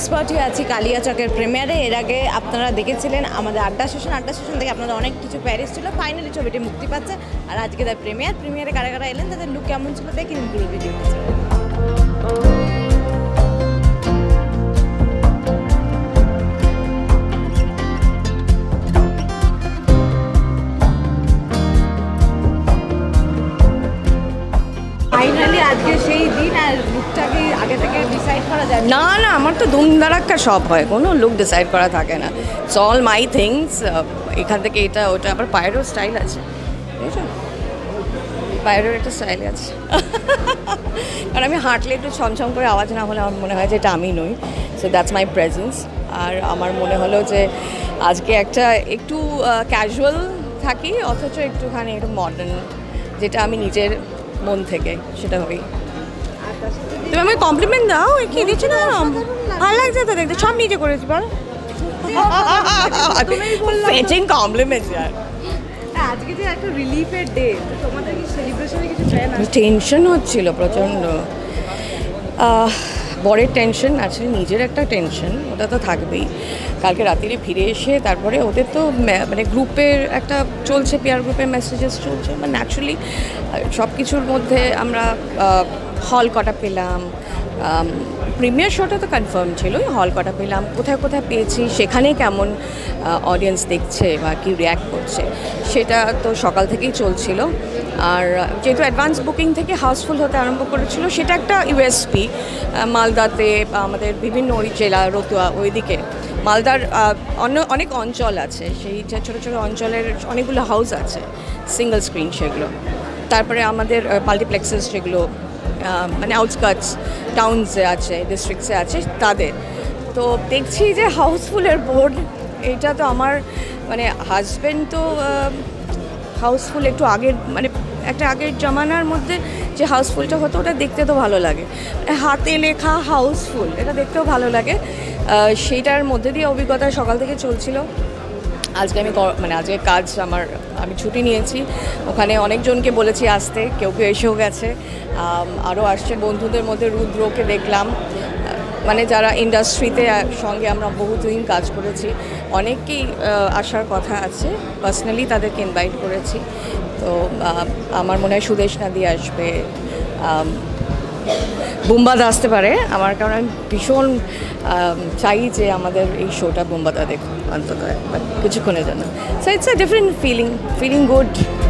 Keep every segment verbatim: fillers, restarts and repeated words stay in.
Expert হয়ে আছি কালিয়াচকের প্রিমিয়ারে। এর আগে আপনারা দেখেছিলেন আমাদের আড্ডা সেশন আড্ডা সেশন থেকে আপনাদের অনেক কিছু প্যারিস ছিল। ফাইনালি ছবিটি মুক্তি পাচ্ছে আর আজকে তার প্রিমিয়ার প্রিমিয়ারে কারা কারা এলেন, তাদের লুক কেমন ছিল দেখে নিন পুরো ভিডিওটি। ফাইনালি আজকে সেই দিন, আর লুকটা কি আগে থেকে ডিসাইড করা যায়? না না, আমার তো ধুমধারাক্কা সব হয়, কোনো লুক ডিসাইড করা থাকে না। It's all my things. এখান থেকে এটা ওটা, আবার পায়েরও স্টাইল আছে, বুঝছো, পায়েরও একটা স্টাইল আছে। কারণ আমি হাঁটলে একটু ছমছম করে আওয়াজ না হলে আমার মনে হয় যে এটা আমি নই। So that's my presence. আর আমার মনে হলো যে আজকে একটা একটু ক্যাজুয়াল থাকি অথচ একটুখানি একটু মডার্ন, যেটা আমি নিজের মন থেকে সেটা হবেই। তুমি আমাকে কমপ্লিমেন্ট দাও, কি দিচ্ছি না, ভালো লাগছে তো দেখতে, সব নিজে করেছি বল। ফেচিং কমপ্লিমেন্ট यार। আজকে যে একটা রিলিফের ডে, তোমাদের কি সেলিব্রেশনে কিছু প্ল্যান আছে? টেনশন হচ্ছিল প্রচণ্ড, বড়ের টেনশন আছে, নিজের একটা টেনশন, ওটা তো থাকবেই। কালকে রাত্রিরে ফিরে এসে তারপরে ওদের তো মানে গ্রুপের একটা চলছে, পেয়ার গ্রুপের মেসেজেস চলছে, মানে ন্যাচুরালি সব কিছুর মধ্যে আমরা হল কটা পেলাম, প্রিমিয়ার শোটা তো কনফার্ম ছিল, হল কটা পেলাম, কোথায় কোথায় পেয়েছি, সেখানে কেমন অডিয়েন্স দেখছে বা কি রিয়্যাক্ট করছে, সেটা তো সকাল থেকেই চলছিল। আর যেহেতু অ্যাডভান্স বুকিং থেকে হাউসফুল হতে আরম্ভ করেছিল, সেটা একটা ইউএসপি। মালদাতে আমাদের বিভিন্ন ওই জেলা, রতুয়া ওইদিকে মালদার অন্য অনেক অঞ্চল আছে, সেই যে ছোটো ছোটো অঞ্চলের অনেকগুলো হাউস আছে সিঙ্গল স্ক্রিন, সেগুলো। তারপরে আমাদের মাল্টিপ্লেক্সেস যেগুলো মানে আউটস্কার্টস টাউনসে আছে, ডিস্ট্রিক্টসে আছে, তাদের তো দেখছি যে হাউসফুলের বোর্ড। এইটা তো আমার মানে হাজব্যান্ড তো হাউসফুল একটু আগের, মানে একটা আগের জমানার মধ্যে যে হাউসফুলটা হতো ওটা দেখতে তো ভালো লাগে, হাতে লেখা হাউসফুল, এটা দেখতেও ভালো লাগে। সেইটার মধ্যে দিয়ে অভিজ্ঞতা সকাল থেকে চলছিল। আজকে আমি মানে আজকে কাজ আমার, আমি ছুটি নিয়েছি, ওখানে অনেকজনকে বলেছি আসতে, কেউ কেউ এসেও গেছে, আরও আসছে। বন্ধুদের মধ্যে রুদ্রকে দেখলাম, মানে যারা ইন্ডাস্ট্রিতে সঙ্গে আমরা বহুদিন কাজ করেছি, অনেককেই আসার কথা আছে, পার্সোনালি তাদেরকে ইনভাইট করেছি। তো আমার মনে হয় সুদেশ নাদি আসবে, বুম্বাদা আসতে পারে আমার, কারণ আমি ভীষণ চাই যে আমাদের এই শোটা বুম্বাদা দেখুন অন্তত একবার কিছুক্ষণের জন্য। So it's a different feeling, feeling good.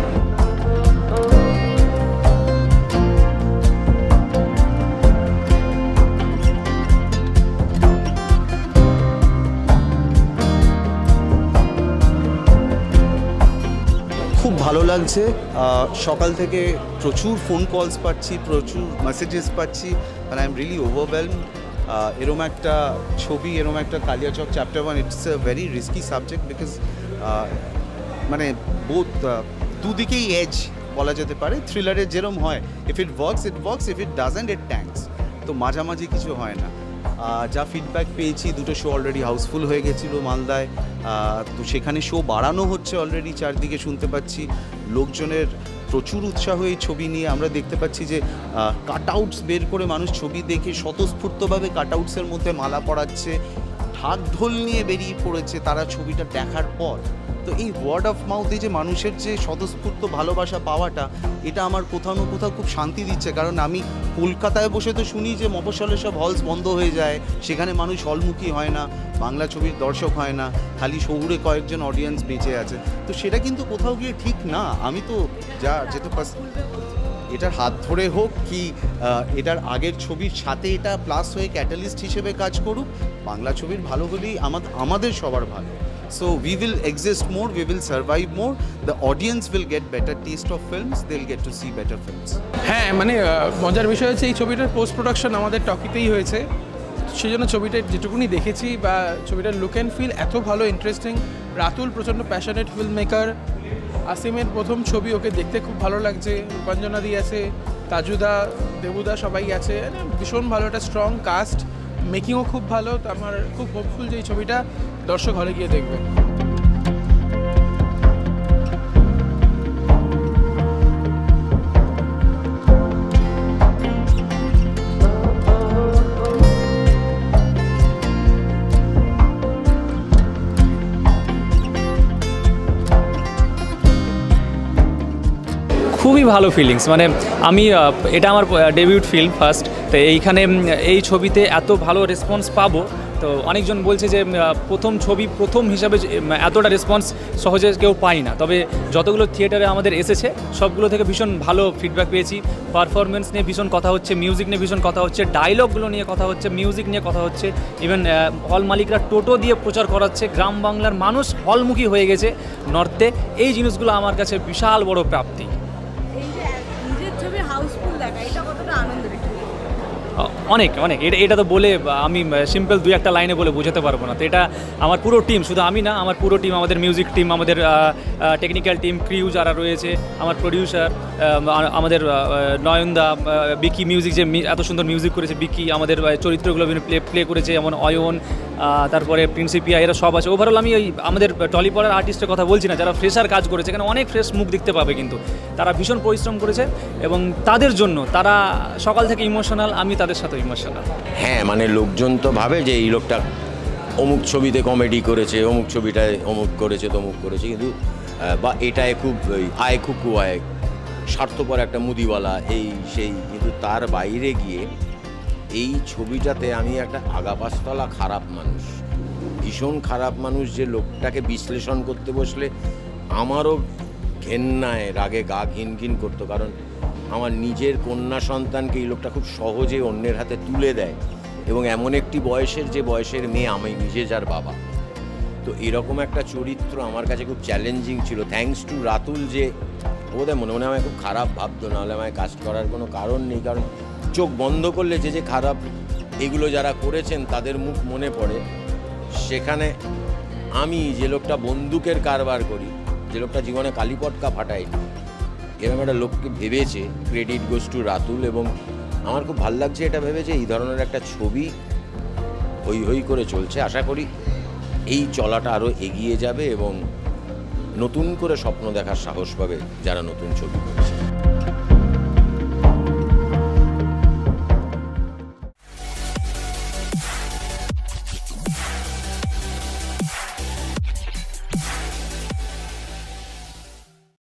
খুব ভালো লাগছে। সকাল থেকে প্রচুর ফোন কলস পাচ্ছি, প্রচুর মেসেজেস পাচ্ছি, মানে আই এম রিয়েলি ওভারওয়েলমড। এরম একটা ছবি, এরম একটা Kaliachak chapter one, it's a very risky subject, because মানে বোথ দুদিকেই এজ বলা যেতে পারে। থ্রিলারের যেরম হয়, if it works it works, if it doesn't it tanks. তো মাঝামাঝি কিছু হয় না। যা ফিডব্যাক পেয়েছি, দুটো শো অলরেডি হাউসফুল হয়ে গেছিলো মালদায়, তো সেখানে শো বাড়ানো হচ্ছে অলরেডি, চারদিকে শুনতে পাচ্ছি লোকজনের প্রচুর উৎসাহ এই ছবি নিয়ে। আমরা দেখতে পাচ্ছি যে কাট আউটস বের করে মানুষ ছবি দেখে স্বতঃস্ফূর্তভাবে কাট আউটসের মধ্যে মালা পরাচ্ছে, ঢাক ঢোল নিয়ে বেরিয়ে পড়েছে তারা ছবিটা দেখার পর। তো এই ওয়ার্ড অফ মাউথে যে মানুষের যে স্বতঃস্ফূর্ত ভালোবাসা পাওয়াটা, এটা আমার কোথাও না কোথাও খুব শান্তি দিচ্ছে। কারণ আমি কলকাতায় বসে তো শুনি যে মফস্বলে সব হলস বন্ধ হয়ে যায়, সেখানে মানুষ হলমুখী হয় না, বাংলা ছবির দর্শক হয় না, খালি শহুরে কয়েকজন অডিয়েন্স বেঁচে আছে। তো সেটা কিন্তু কোথাও গিয়ে ঠিক না। আমি তো যা যেটা এটার হাত ধরে হোক কি এটার আগের ছবির সাথে এটা প্লাস হয়ে ক্যাটালিস্ট হিসেবে কাজ করুক, বাংলা ছবির ভালো হলেই আমাদের আমাদের সবার ভালো। So we will exist more, we will survive more, the audience will get better taste of films, they'll get to see better films. হ্যাঁ, মানে মজার বিষয় হচ্ছে এই ছবিটার পোস্ট প্রোডাকশন আমাদের টকিতেই হয়েছে, সেই জন্য ছবিটা যেটুকুনি দেখেছি বা ছবিটার লুক অ্যান্ড ফিল এত ভালো, ইন্টারেস্টিং। রাতুল প্রচণ্ড প্যাশনেট ফিল্ম মেকার, আসিমের প্রথম ছবি, ওকে দেখতে খুব ভালো লাগছে। রূপাঞ্জনাদি আছে, তাজুদা, দেবুদা সবাই আছে, ভীষণ ভালো একটা স্ট্রং কাস্ট, মেকিংও খুব ভালো। তো আমার খুব হোপফুল যে এই ছবিটা দর্শক হলে গিয়ে দেখবে। খুবই ভালো ফিলিংস, মানে আমি আহ, এটা আমার ডেবিউট ফিল্ম ফার্স্ট, তো এইখানে উম, এই ছবিতে এত ভালো রেসপন্স পাবো, তো অনেকজন বলছে যে আহ, প্রথম ছবি প্রথম হিসাবে যে, উম, এতটা রেসপন্স সহজে কেউ পায় না, তবে যতগুলো থিয়েটারে আমাদের এসেছে সবগুলো থেকে ভীষণ ভালো ফিডব্যাক পেয়েছি। পারফরমেন্স নিয়ে ভীষণ কথা হচ্ছে, মিউজিক নিয়ে ভীষণ কথা হচ্ছে, ডায়লগগুলো নিয়ে কথা হচ্ছে, মিউজিক নিয়ে কথা হচ্ছে, ইভেন হল মালিকরা টোটো দিয়ে প্রচার করাচ্ছে, গ্রাম বাংলার মানুষ হলমুখী হয়ে গেছে নর্থে। এই জিনিসগুলো আমার কাছে বিশাল বড় প্রাপ্তি। এই যে নিজের ছবি হাউসফুল দেখা, এটা কতটা আনন্দের একটু বলুন। অনেক অনেক এটা এটা তো বলে আমি সিম্পল দুই একটা লাইনে বলে বোঝাতে পারবো না। তো এটা আমার পুরো টিম, শুধু আমি না, আমার পুরো টিম, আমাদের মিউজিক টিম, আমাদের টেকনিক্যাল টিম, ক্রিউ যারা রয়েছে, আমার প্রডিউসার, আমাদের নয়নদা, বিকি মিউজিক যে মি- এত সুন্দর মিউজিক করেছে বিকি, আমাদের আহ, চরিত্রগুলো প্লে প্লে করেছে যেমন অয়ন, আহ, তারপরে প্রিন্সিপিয়া, এরা সব আছে। ওভারঅল আমি ওই আমাদের টলিপাড়ার আর্টিস্টের কথা বলছি না, যারা ফ্রেশার কাজ করেছে, এখানে অনেক ফ্রেশ মুখ দেখতে পাবে, কিন্তু তারা ভীষণ পরিশ্রম করেছে এবং তাদের জন্য তারা সকাল থেকে ইমোশনাল, আমি তাদের সাথে ইমোশনাল। হ্যাঁ, মানে লোকজন তো ভাবে যে এই লোকটা অমুক ছবিতে কমেডি করেছে, অমুক ছবিটায় অমুক করেছে, তমুক করেছে, কিন্তু আহ, বা এটায় খুব ওই আয় খুকু আয়, স্বার্থপর একটা মুদিওয়ালা, এই সেই, কিন্তু তার বাইরে গিয়ে এই ছবিটাতে আমি একটা আগাপাস্তলা খারাপ মানুষ, ভীষণ খারাপ মানুষ, যে লোকটাকে বিশ্লেষণ করতে বসলে আমারও ঘেন্নায় রাগে গা ঘিন ঘিন করতো, কারণ আমার নিজের কন্যা সন্তানকে এই লোকটা খুব সহজে অন্যের হাতে তুলে দেয়, এবং এমন একটি বয়সের, যে বয়সের মেয়ে আমি নিজে যার বাবা। তো এরকম একটা চরিত্র আমার কাছে খুব চ্যালেঞ্জিং ছিল। থ্যাঙ্কস টু রাতুল, যে বোধহয় মনে মনে আমায় খুব খারাপ ভাবতো, নাহলে আমায় কাজ করার কোনো কারণ নেই, কারণ চোখ বন্ধ করলে যে যে খারাপ এগুলো যারা করেছেন তাদের মুখ মনে পড়ে। সেখানে আমি যে লোকটা বন্দুকের কারবার করি, যে লোকটা জীবনে কালীপটকা ফাটাই, এরকম একটা লোককে ভেবেছে, ক্রেডিট গোজ টু রাতুল। এবং আমার খুব ভালো লাগছে এটা ভেবেছে এই ধরনের একটা ছবি হই হই করে চলছে। আশা করি এই চলাটা আরও এগিয়ে যাবে এবং নতুন করে স্বপ্ন দেখার সাহস পাবে যারা নতুন ছবি করছে।